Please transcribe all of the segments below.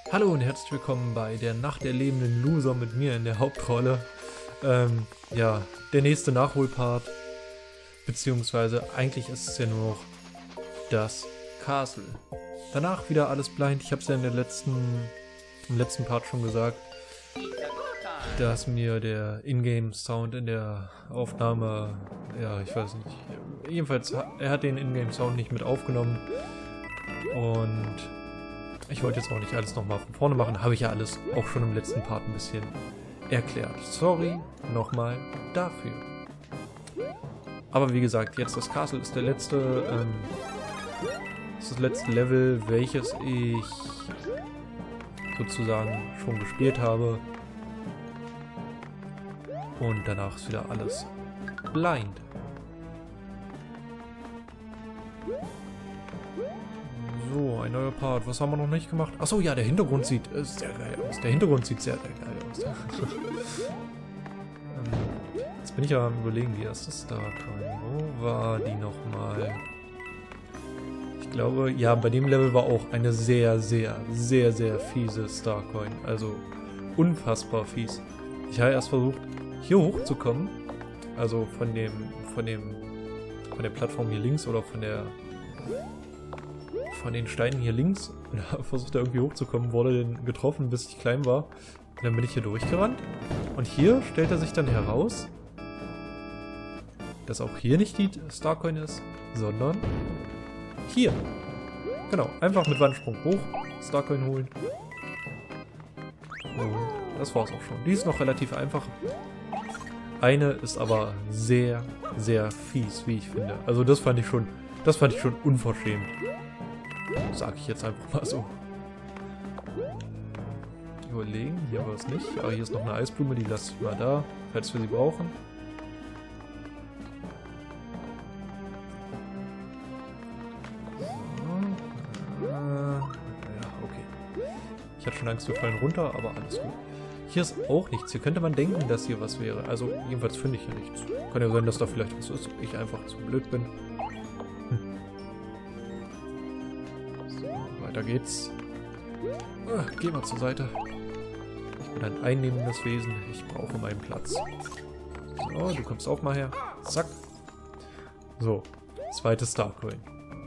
Hallo und herzlich willkommen bei der Nacht der lebenden Loser mit mir in der Hauptrolle. Ja, der nächste Nachholpart. Beziehungsweise eigentlich ist es ja nur noch das Castle. Danach wieder alles blind. Ich habe es ja im letzten Part schon gesagt, dass mir der Ingame-Sound in der Aufnahme, ja, ich weiß nicht, jedenfalls, er hat den Ingame-Sound nicht mit aufgenommen und ich wollte jetzt auch nicht alles nochmal von vorne machen, habe ich ja alles auch schon im letzten Part ein bisschen erklärt. Sorry nochmal dafür. Aber wie gesagt, jetzt das Castle ist der letzte, ist das letzte Level, welches ich sozusagen schon gespielt habe. Und danach ist wieder alles blind. So, ein neuer Part. Was haben wir noch nicht gemacht? Achso, ja, der Hintergrund sieht sehr geil aus. Der Hintergrund sieht sehr, sehr geil aus. Jetzt bin ich ja am Überlegen, die erste Starcoin. Wo war die nochmal? Ich glaube, ja, bei dem Level war auch eine sehr, sehr, sehr, sehr fiese Starcoin. Also unfassbar fies. Ich habe erst versucht, hier hochzukommen. Also von der Plattform hier links oder von den Steinen hier links und habe versucht da irgendwie hochzukommen, wurde dann getroffen, bis ich klein war. Und dann bin ich hier durchgerannt. Und hier stellt er sich dann heraus, dass auch hier nicht die Starcoin ist, sondern hier. Genau, einfach mit Wandsprung hoch, Starcoin holen. Und das war's auch schon. Die ist noch relativ einfach. Eine ist aber sehr, sehr fies, wie ich finde. Also das fand ich schon unverschämt. Sag ich jetzt einfach mal so. Überlegen, hier war es nicht. Aber hier ist noch eine Eisblume, die lasse ich mal da, falls wir sie brauchen. So. Ja, okay. Ich hatte schon Angst, wir fallen runter, aber alles gut. Hier ist auch nichts. Hier könnte man denken, dass hier was wäre. Also jedenfalls finde ich hier nichts. Kann ja sein, dass da vielleicht was ist. Ich einfach zu blöd bin. Da geht's. Geh mal zur Seite. Ich bin ein einnehmendes Wesen. Ich brauche meinen Platz. So, du kommst auch mal her. Zack. So, zweite Starcoin.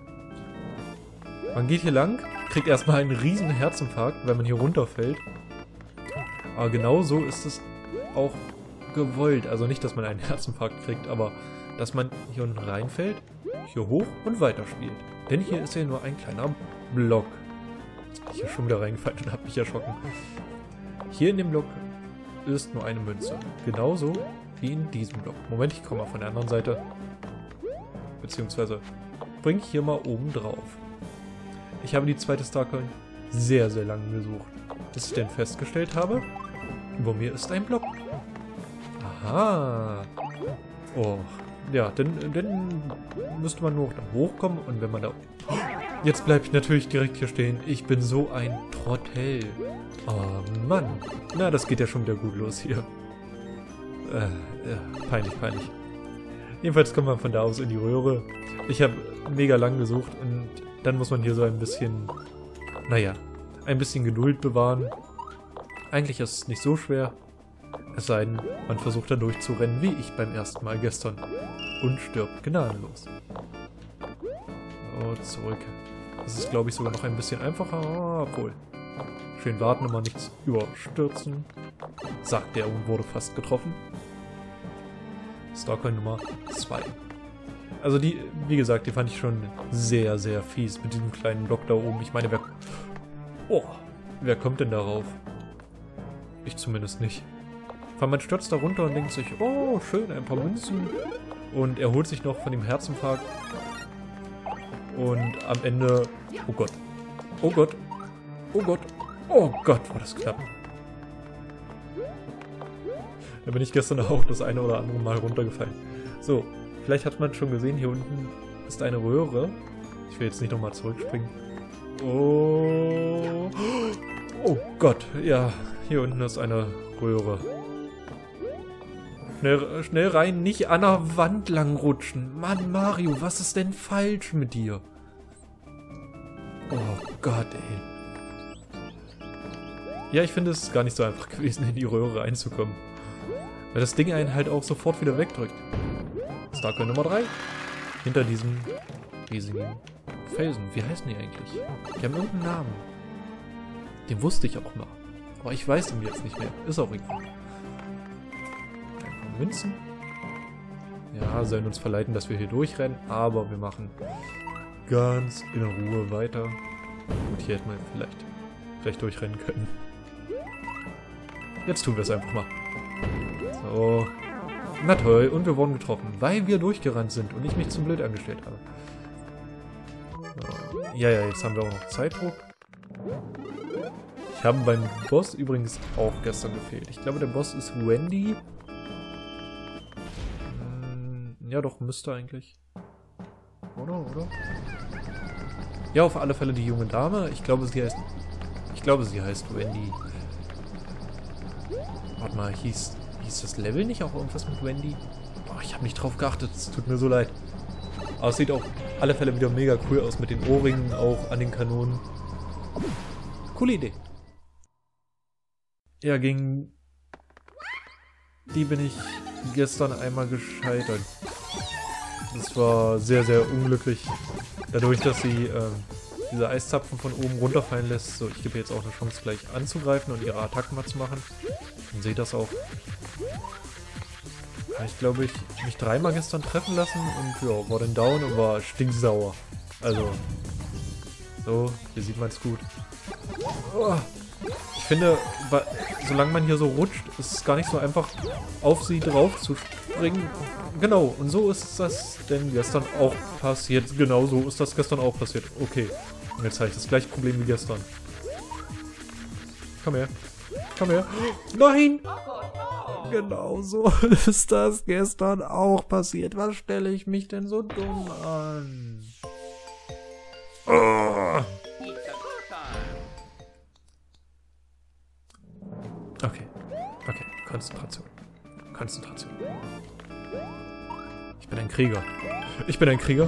Man geht hier lang, kriegt erstmal einen riesen Herzinfarkt, wenn man hier runterfällt. Aber genau so ist es auch gewollt. Also nicht, dass man einen Herzinfarkt kriegt, aber dass man hier unten reinfällt, hier hoch und weiterspielt. Denn hier ist ja nur ein kleiner Block. Jetzt bin ich hier schon wieder reingefallen und habe mich erschrocken. Hier in dem Block ist nur eine Münze. Genauso wie in diesem Block. Moment, ich komme mal von der anderen Seite. Beziehungsweise bringe ich hier mal oben drauf. Ich habe die zweite Starcoin sehr, sehr lange gesucht. Bis ich dann festgestellt habe, über mir ist ein Block. Aha. Oh. Ja, dann müsste man nur noch da hochkommen und wenn man da... Jetzt bleibe ich natürlich direkt hier stehen. Ich bin so ein Trottel. Oh Mann. Na, das geht ja schon wieder gut los hier. Peinlich, peinlich. Jedenfalls kommt man von da aus in die Röhre. Ich habe mega lang gesucht und dann muss man hier so ein bisschen... Naja, ein bisschen Geduld bewahren. Eigentlich ist es nicht so schwer. Es sei denn, man versucht da durchzurennen, wie ich beim ersten Mal gestern. Und stirbt gnadenlos. So, zurück. Das ist, glaube ich, sogar noch ein bisschen einfacher. Obwohl. Schön warten, immer nichts überstürzen. Sagt der und wurde fast getroffen. Starcoin Nummer 2. Also die, wie gesagt, die fand ich schon sehr, sehr fies mit diesem kleinen Block da oben. Ich meine, wer kommt denn darauf? Ich zumindest nicht. Man stürzt da runter und denkt sich, oh, schön, ein paar Münzen. Und er holt sich noch von dem Herzinfarkt. Und am Ende, oh Gott, oh Gott, oh Gott, oh Gott, war das knapp. Da bin ich gestern auch das eine oder andere Mal runtergefallen. So, vielleicht hat man schon gesehen, hier unten ist eine Röhre. Ich will jetzt nicht nochmal zurückspringen. Oh Gott, ja, hier unten ist eine Röhre. Schnell rein, nicht an der Wand langrutschen. Mann, Mario, was ist denn falsch mit dir? Oh Gott, ey. Ja, ich finde es ist gar nicht so einfach gewesen, in die Röhre reinzukommen. Weil das Ding einen halt auch sofort wieder wegdrückt. Starcoin Nummer 3. Hinter diesem riesigen Felsen. Wie heißen die eigentlich? Die haben irgendeinen Namen. Den wusste ich auch mal. Aber ich weiß ihn jetzt nicht mehr. Ist auch egal. Ein paar Münzen. Ja, sollen uns verleiten, dass wir hier durchrennen. Aber wir machen ganz in Ruhe weiter. Und hier hätten wir vielleicht durchrennen können. Jetzt tun wir es einfach mal. So. Na toll, und wir wurden getroffen, weil wir durchgerannt sind und ich mich zum blöd angestellt habe. So. Ja, jetzt haben wir auch noch Zeitdruck. Ich habe beim Boss übrigens auch gestern gefehlt. Ich glaube, der Boss ist Wendy. Ja, doch, müsste eigentlich. Oder? Ja, auf alle Fälle die junge Dame. Ich glaube, sie heißt Wendy. Warte mal, hieß das Level nicht auch irgendwas mit Wendy? Boah, ich habe nicht drauf geachtet, es tut mir so leid. Aber es sieht auf alle Fälle wieder mega cool aus mit den Ohrringen auch an den Kanonen. Coole Idee. Ja, gegen die bin ich gestern einmal gescheitert. Das war sehr, sehr unglücklich. Dadurch, dass sie diese Eiszapfen von oben runterfallen lässt. So, ich gebe jetzt auch eine Chance gleich anzugreifen und ihre Attacken mal zu machen. Dann seht das auch. Ich glaube, ich habe mich dreimal gestern treffen lassen und ja, war dann down und war stinksauer. Also, so, hier sieht man es gut. Oh, ich finde, solange man hier so rutscht, ist es gar nicht so einfach, auf sie drauf zu springen. Genau, und so ist das denn gestern auch passiert. Genau so ist das gestern auch passiert. Okay, und jetzt habe ich das gleiche Problem wie gestern. Komm her. Komm her. Nein! Genau so ist das gestern auch passiert. Was stelle ich mich denn so dumm an? Oh. Okay. Konzentration. Ich bin ein Krieger. Ich bin ein Krieger.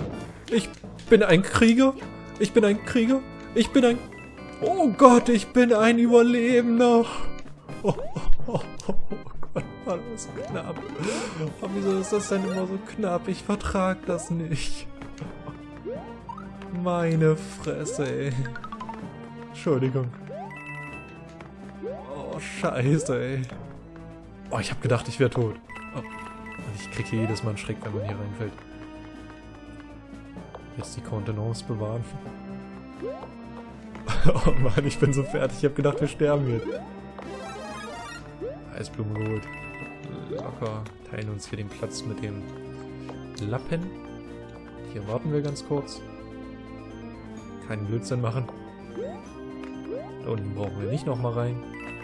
Oh Gott, ich bin ein Überlebender. Oh Gott, war das knapp. Aber wieso ist das denn immer so knapp? Ich vertrag das nicht. Meine Fresse, ey. Entschuldigung. Oh, scheiße, ey. Oh, ich hab gedacht, ich wäre tot. Oh. Und ich krieg hier jedes Mal einen Schreck, wenn man hier reinfällt. Jetzt die Kontenance bewahren. Oh Mann, ich bin so fertig. Ich hab gedacht, wir sterben jetzt. Eisblume geholt. Locker. Teilen uns hier den Platz mit dem Lappen. Hier warten wir ganz kurz. Keinen Blödsinn machen. Da unten brauchen wir nicht nochmal rein.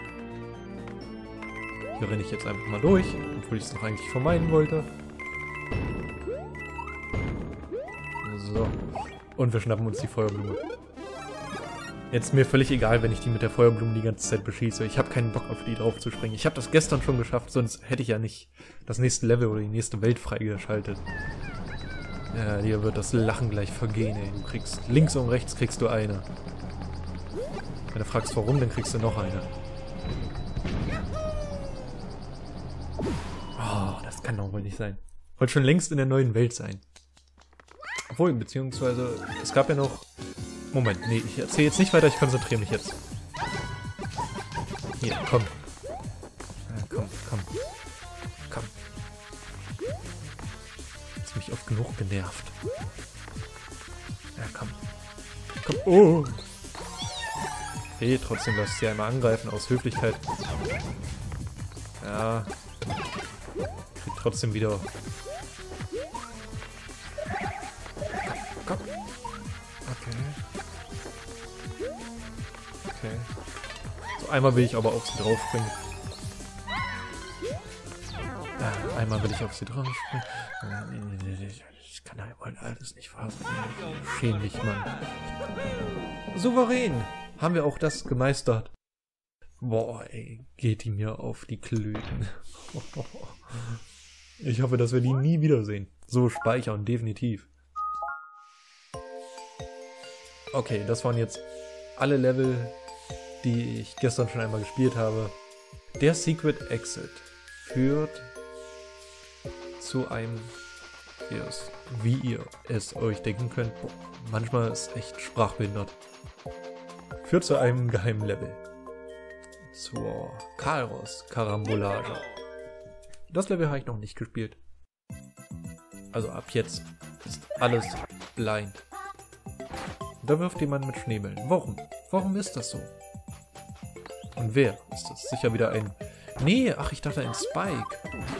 Hier renne ich jetzt einfach mal durch, obwohl ich es noch eigentlich vermeiden wollte. So. Und wir schnappen uns die Feuerblume. Jetzt mir völlig egal, wenn ich die mit der Feuerblume die ganze Zeit beschieße. Ich habe keinen Bock auf die drauf zu springen. Ich habe das gestern schon geschafft, sonst hätte ich ja nicht das nächste Level oder die nächste Welt freigeschaltet. Ja, dir wird das Lachen gleich vergehen, ey. Du kriegst links und rechts kriegst du eine. Wenn du fragst warum, dann kriegst du noch eine. Oh, das kann doch wohl nicht sein. Wollte schon längst in der neuen Welt sein. Obwohl, beziehungsweise, es gab ja noch... Moment, nee, ich erzähle jetzt nicht weiter, ich konzentriere mich jetzt. Hier, komm. Ja, komm. Hast mich oft genug genervt. Ja, komm. Oh! Okay, trotzdem lass ich sie einmal angreifen, aus Höflichkeit. Ja. Krieg trotzdem wieder... Komm. Okay. So, einmal will ich aber auf sie drauf springen. Einmal will ich auf sie drauf springen. Ich kann halt wohl alles nicht fassen. Schäm dich, Mann. Souverän! Haben wir auch das gemeistert. Boah, ey, geht die mir auf die Klöten. Ich hoffe, dass wir die nie wiedersehen. So speichern, definitiv. Okay, das waren jetzt alle Level die ich gestern schon einmal gespielt habe. Der Secret Exit führt zu einem, wie ihr es euch denken könnt, manchmal ist echt sprachbehindert, führt zu einem geheimen Level. Zur Kalros Karambolage. Das Level habe ich noch nicht gespielt. Also ab jetzt ist alles blind. Da wirft jemand mit Schneebällen. Warum? Warum ist das so? Und wer ist das? Sicher wieder ein... Nee, ach, ich dachte ein Spike.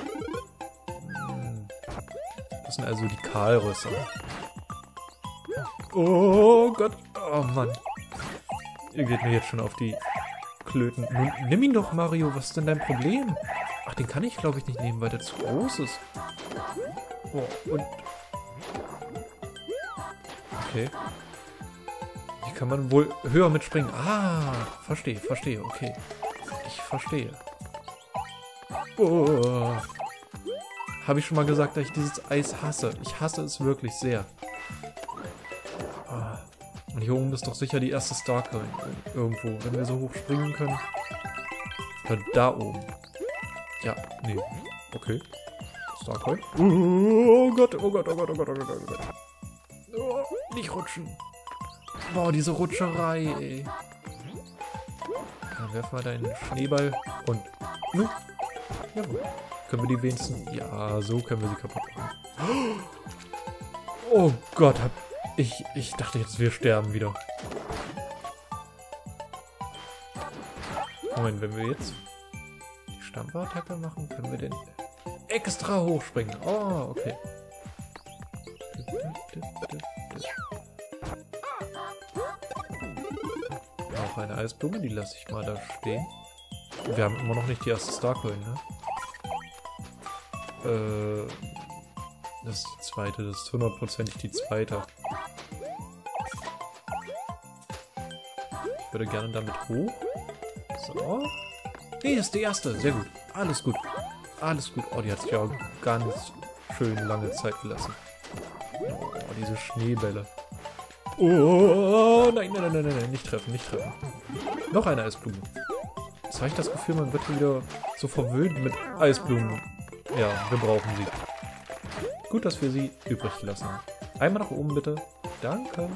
Das sind also die Kahlrösser. Oh Gott. Oh Mann. Ihr geht mir jetzt schon auf die Klöten. Nun, nimm ihn doch, Mario. Was ist denn dein Problem? Ach, den kann ich, glaube ich, nicht nehmen, weil der zu groß ist. Oh, und... Okay. Hier kann man wohl höher mitspringen. Ah, verstehe, okay. Ich verstehe. Oh. Habe ich schon mal gesagt, dass ich dieses Eis hasse. Ich hasse es wirklich sehr. Ah. Und hier oben ist doch sicher die erste Starcoin irgendwo. Wenn wir so hoch springen können. Oder da oben. Ja, nee. Okay. Starcoin. Oh Gott, oh Gott, oh Gott, oh Gott, oh Gott, oh Gott. Oh, nicht rutschen. Boah, diese Rutscherei, ey. Dann werfen wir da einen Schneeball und... Jawohl. Können wir die wenigstens... Ja, so können wir sie kaputt machen. Oh Gott, ich dachte jetzt, wir sterben wieder. Moment, wenn wir jetzt die Stampfattacke machen, können wir den extra hochspringen. Oh, okay. Auch eine Eisblume, die lasse ich mal da stehen. Wir haben immer noch nicht die erste Starcoin, ne? Das ist die zweite, das ist 100%ig die zweite. Ich würde gerne damit hoch. So. Nee, ist die erste. Sehr gut. Alles gut. Alles gut. Oh, die hat sich ja ganz schön lange Zeit gelassen. Oh, diese Schneebälle. Oh, nein, nein, nein, nein, nein. Nicht treffen, nicht treffen. Noch eine Eisblume. Jetzt habe ich das Gefühl, man wird wieder so verwöhnt mit Eisblumen. Ja, wir brauchen sie. Gut, dass wir sie übrig gelassen haben. Einmal nach oben, bitte. Danke.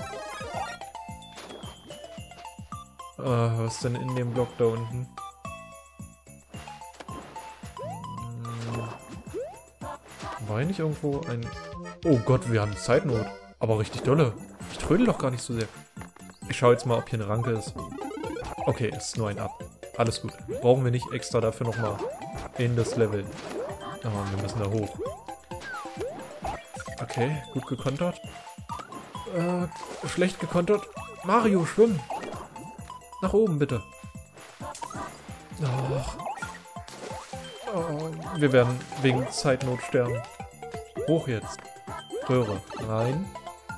Was ist denn in dem Block da unten? War hier nicht irgendwo ein... Oh Gott, wir haben Zeitnot. Aber richtig dolle. Ich trödel doch gar nicht so sehr. Ich schaue jetzt mal, ob hier eine Ranke ist. Okay, es ist nur ein Up. Alles gut. Brauchen wir nicht extra dafür nochmal in das Level. Aber wir müssen da hoch. Okay, gut gekontert. Schlecht gekontert. Mario, schwimmen! Nach oben, bitte. Oh, wir werden wegen Zeitnot sterben. Hoch jetzt. Röhre. Rein.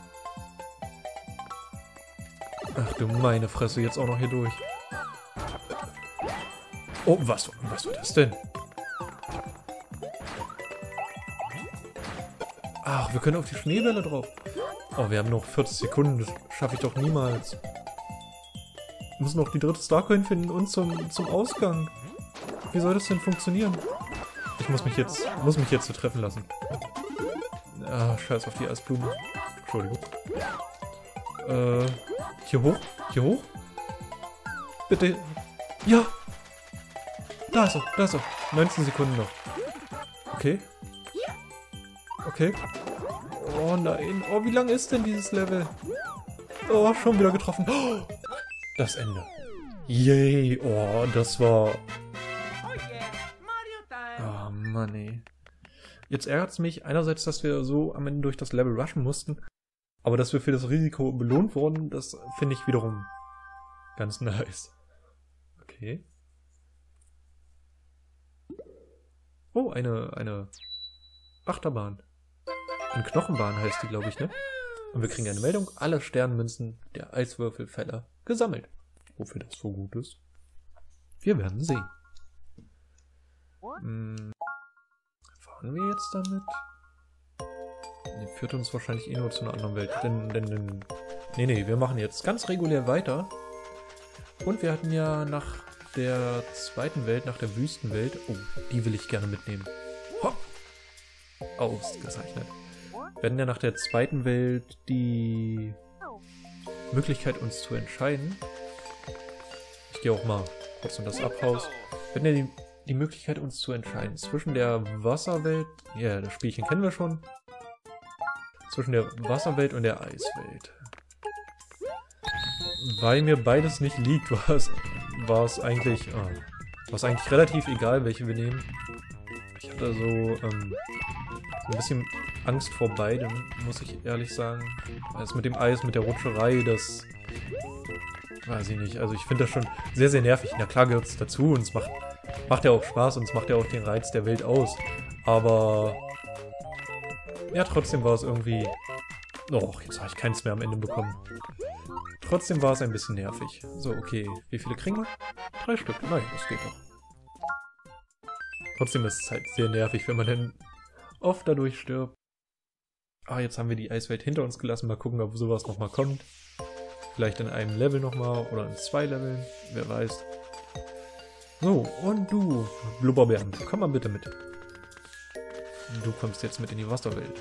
Ach du meine Fresse, jetzt auch noch hier durch. Oh, was war das denn? Ach, wir können auf die Schneebälle drauf. Oh, wir haben noch 40 Sekunden. Das schaffe ich doch niemals. Wir müssen noch die dritte Starcoin finden und zum Ausgang. Wie soll das denn funktionieren? Ich muss mich jetzt so treffen lassen. Ah, scheiß auf die Eisblume. Entschuldigung. Hier hoch? Hier hoch? Bitte. Ja! Da ist er, da ist er. 19 Sekunden noch. Okay. Okay. Oh nein. Oh, wie lang ist denn dieses Level? Oh, schon wieder getroffen. Oh, das Ende. Yay. Oh, das war... Oh Mann, ey. Jetzt ärgert es mich einerseits, dass wir so am Ende durch das Level rushen mussten. Aber dass wir für das Risiko belohnt wurden, das finde ich wiederum ganz nice. Okay. Oh, eine Achterbahn. Eine Knochenbahn heißt die, glaube ich, ne? Und wir kriegen eine Meldung, alle Sternmünzen der Eiswürfelfäller gesammelt. Wofür das so gut ist? Wir werden sehen. Fahren wir jetzt damit? Die führt uns wahrscheinlich eh nur zu einer anderen Welt. Nee, wir machen jetzt ganz regulär weiter. Und wir hatten ja nach der zweiten Welt, nach der Wüstenwelt... Oh, die will ich gerne mitnehmen. Hopp! Ausgezeichnet. Wir hatten ja nach der zweiten Welt die Möglichkeit, uns zu entscheiden. Ich gehe auch mal kurz in das Abhaus. Wir hatten ja die Möglichkeit, uns zu entscheiden zwischen der Wasserwelt... Ja, das Spielchen kennen wir schon. Zwischen der Wasserwelt und der Eiswelt. Weil mir beides nicht liegt, war es eigentlich relativ egal, welche wir nehmen. Ich hatte so ein bisschen Angst vor beidem, muss ich ehrlich sagen. Das mit dem Eis, mit der Rutscherei, das weiß ich nicht. Also ich finde das schon sehr, sehr nervig. Na klar gehört es dazu und es macht ja auch Spaß und es macht ja auch den Reiz der Welt aus. Aber ja, trotzdem war es irgendwie... Oh, jetzt habe ich keins mehr am Ende bekommen. Trotzdem war es ein bisschen nervig. So, okay. Wie viele kriegen wir? 3 Stück. Nein, das geht doch. Trotzdem ist es halt sehr nervig, wenn man dann oft dadurch stirbt. Ah, jetzt haben wir die Eiswelt hinter uns gelassen. Mal gucken, ob sowas nochmal kommt. Vielleicht in einem Level nochmal oder in 2 Leveln. Wer weiß. So, und du, Blubberbären, komm mal bitte mit. Du kommst jetzt mit in die Wasserwelt.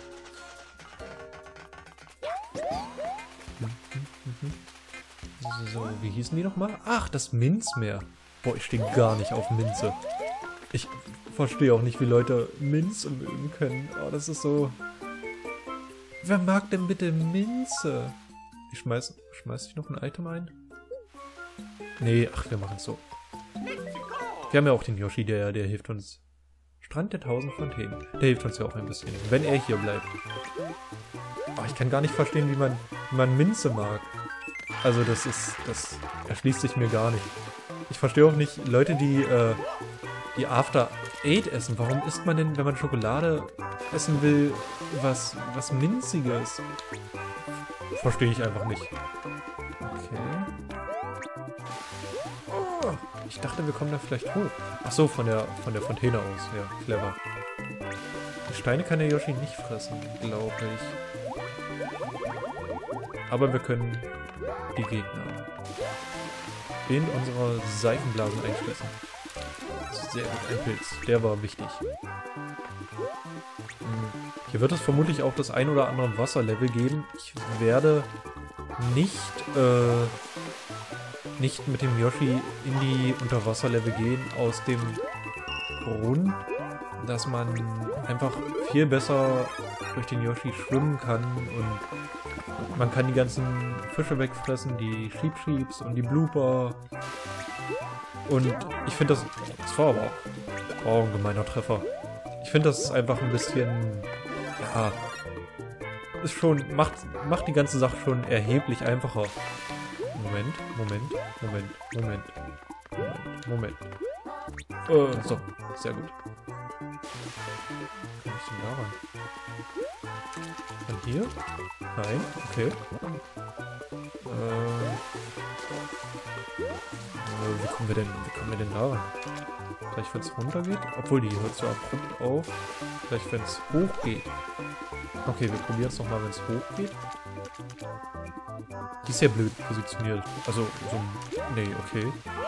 So, wie hießen die nochmal? Ach, das Minzmeer. Boah, ich stehe gar nicht auf Minze. Ich verstehe auch nicht, wie Leute Minze mögen können. Oh, das ist so... Wer mag denn bitte Minze? Ich schmeiß ich noch ein Item ein? Nee, ach, wir machen es so. Wir haben ja auch den Yoshi, der hilft uns. Strand der 1000 Fontänen. Der hilft uns ja auch ein bisschen, wenn er hier bleibt. Oh, ich kann gar nicht verstehen, wie man Minze mag. Also das erschließt sich mir gar nicht. Ich verstehe auch nicht Leute, die After 8 essen. Warum isst man denn, wenn man Schokolade essen will, was Minziges? Verstehe ich einfach nicht. Okay. Oh, ich dachte, wir kommen da vielleicht hoch. Ach so, von der Fontäne aus. Ja, clever. Die Steine kann der Yoshi nicht fressen, glaube ich. Aber wir können die Gegner in unsere Seifenblasen einschließen. Sehr gut, ein Pilz. Der war wichtig. Hier wird es vermutlich auch das ein oder andere Wasserlevel geben. Ich werde nicht mit dem Yoshi in die Unterwasserlevel gehen, aus dem Grund, dass man einfach viel besser durch den Yoshi schwimmen kann und man kann die ganzen Fische wegfressen, die Sheeps und die Blooper. Und ich finde das war aber auch ein gemeiner Treffer. Ich finde das ist einfach ein bisschen, ja, ist schon, macht die ganze Sache schon erheblich einfacher. Moment. So, sehr gut. Kann ich denn da ran? Von hier? Nein, okay. Wie kommen wir denn da ran? Vielleicht wenn es runter geht? Obwohl, die hört so abrupt auf. Vielleicht wenn es hoch geht. Okay, wir probieren es nochmal, wenn es hoch geht. Die ist sehr blöd positioniert. Also, so ein... Nee, okay.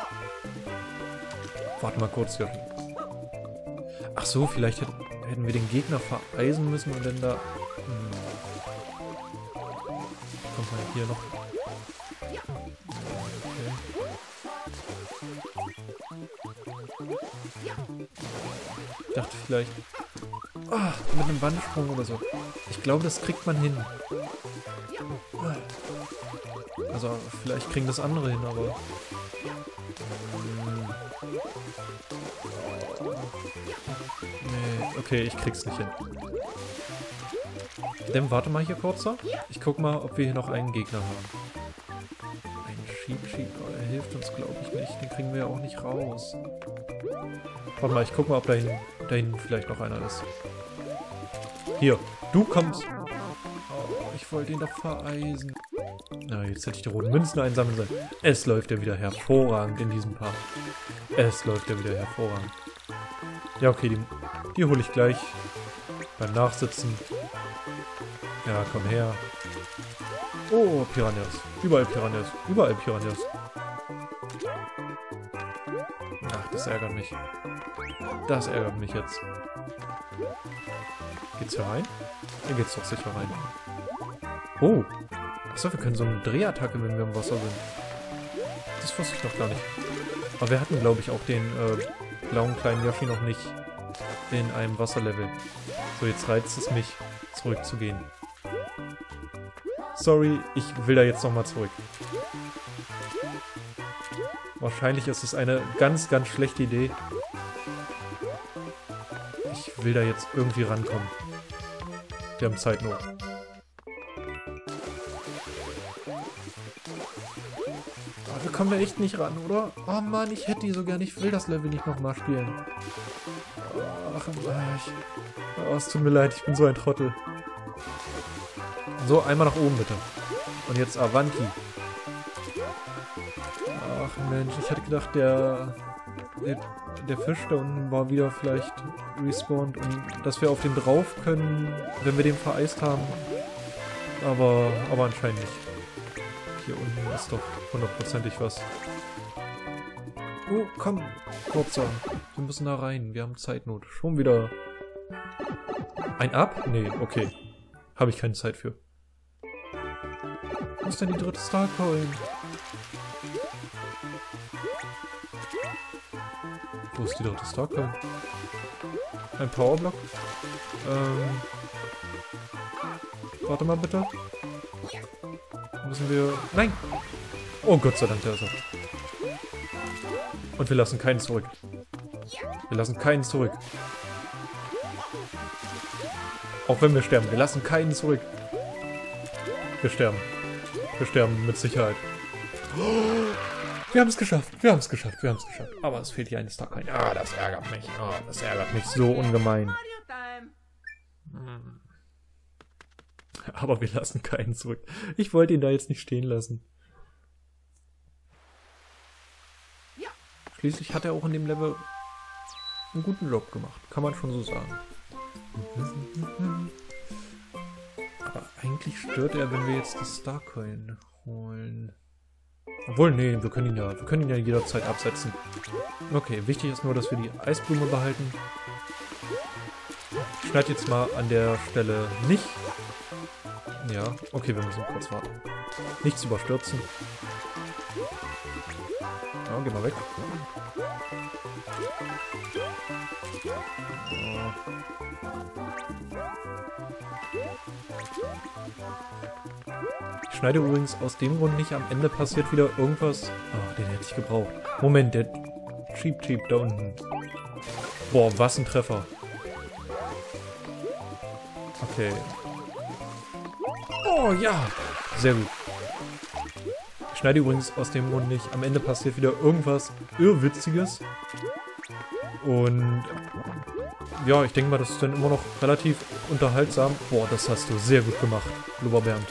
Warte mal kurz, Yoshi. Ach so, vielleicht hätten wir den Gegner vereisen müssen und dann da... Kommt mal hier noch... Okay. Ich dachte vielleicht... Ah, mit einem Wandsprung oder so. Ich glaube, das kriegt man hin. Also, vielleicht kriegen das andere hin, aber... Nee, okay, ich krieg's nicht hin. Dann warte mal hier kurz. Ich guck mal, ob wir hier noch einen Gegner haben. Ein Sheep, oh, der hilft uns, glaube ich, nicht. Den kriegen wir ja auch nicht raus. Warte mal, ich guck mal, ob da hinten vielleicht noch einer ist. Hier, du kommst... Oh, ich wollte ihn doch vereisen. Na, jetzt hätte ich die roten Münzen einsammeln sollen. Es läuft ja wieder hervorragend in diesem Part. Es läuft ja wieder hervorragend. Ja, okay, die hole ich gleich beim Nachsitzen. Ja, komm her. Oh, Piranhas. Überall Piranhas. Überall Piranhas. Ach, das ärgert mich. Das ärgert mich jetzt. Geht's hier rein? Hier geht's doch sicher rein. Oh! Achso, wir können so eine Drehattacke, wenn wir im Wasser sind. Das wusste ich noch gar nicht. Aber wir hatten, glaube ich, auch den blauen kleinen Yoshi noch nicht in einem Wasserlevel. So, jetzt reizt es mich, zurückzugehen. Sorry, ich will da jetzt nochmal zurück. Wahrscheinlich ist es eine ganz, ganz schlechte Idee. Ich will da jetzt irgendwie rankommen. Wir haben Zeitnot. Aber wir kommen da echt nicht ran, oder? Oh Mann, ich hätte die so gern. Ich will das Level nicht nochmal spielen. Ach, es tut mir leid, ich bin so ein Trottel. So, einmal nach oben bitte. Und jetzt Avanti. Ach Mensch, ich hätte gedacht, der Fisch da unten war wieder vielleicht respawned und dass wir auf den drauf können, wenn wir den vereist haben. Aber anscheinend nicht. Hier unten ist doch hundertprozentig was. Oh, komm, kurzer. Wir müssen da rein. Wir haben Zeitnot. Schon wieder. Ein Ab? Nee, okay. Habe ich keine Zeit für. Wo ist denn die dritte Starcoin? Wo ist die dritte Starcoin? Ein Powerblock? Warte mal bitte. Müssen wir... Nein! Oh Gott sei Dank, der ist er. Und wir lassen keinen zurück. Wir lassen keinen zurück. Auch wenn wir sterben, wir lassen keinen zurück. Wir sterben. Wir sterben mit Sicherheit. Wir haben es geschafft, wir haben es geschafft, wir haben es geschafft. Aber es fehlt hier eine Starcoin. Ah, das ärgert mich. Ah, das ärgert mich so ungemein. Aber wir lassen keinen zurück. Ich wollte ihn da jetzt nicht stehen lassen. Schließlich hat er auch in dem Level einen guten Job gemacht. Kann man schon so sagen. Aber eigentlich stört er, wenn wir jetzt die Starcoin holen. Obwohl, nee, wir können ihn ja jederzeit absetzen. Okay, wichtig ist nur, dass wir die Eisblume behalten. Ich schneide jetzt mal an der Stelle nicht. Ja, okay, wir müssen kurz warten. Nichts überstürzen. Ja, geh mal weg. Ja. Ich schneide übrigens aus dem Grund nicht. Am Ende passiert wieder irgendwas. Ah, den hätte ich gebraucht. Moment, der Cheap da unten. Boah, was ein Treffer. Okay. Oh ja, sehr gut. Ich schneide übrigens aus dem Grund nicht. Am Ende passiert wieder irgendwas Irrwitziges. Und ja, ich denke mal, das ist dann immer noch relativ unterhaltsam. Boah, das hast du sehr gut gemacht, lieber Bernd.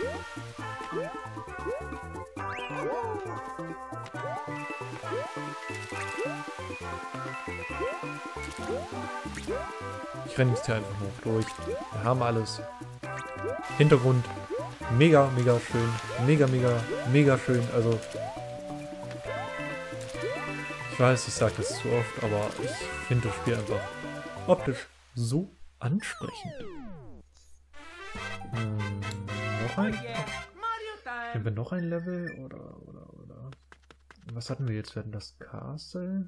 Ich renne jetzt hier einfach noch durch. Wir haben alles. Hintergrund. Mega, mega schön. Mega, mega, mega schön. Also, ich weiß, ich sage das zu oft, aber ich finde das Spiel einfach optisch so ansprechend. Noch ein? Nehmen wir noch ein Level? Oder. Was hatten wir jetzt? Wir hatten das Castle.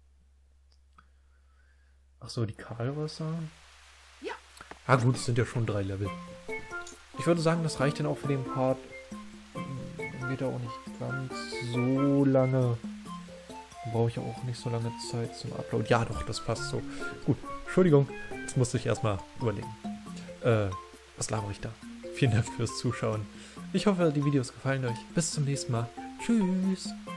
Achso, die Karlrösser. Ja. Ah gut, es sind ja schon 3 Level. Ich würde sagen, das reicht dann auch für den Part. Geht ja auch nicht ganz so lange. Brauche ich auch nicht so lange Zeit zum Upload. Ja doch, das passt so. Gut, Entschuldigung, jetzt musste ich erstmal überlegen. Was labere ich da? Vielen Dank fürs Zuschauen. Ich hoffe, die Videos gefallen euch. Bis zum nächsten Mal. Tschüss.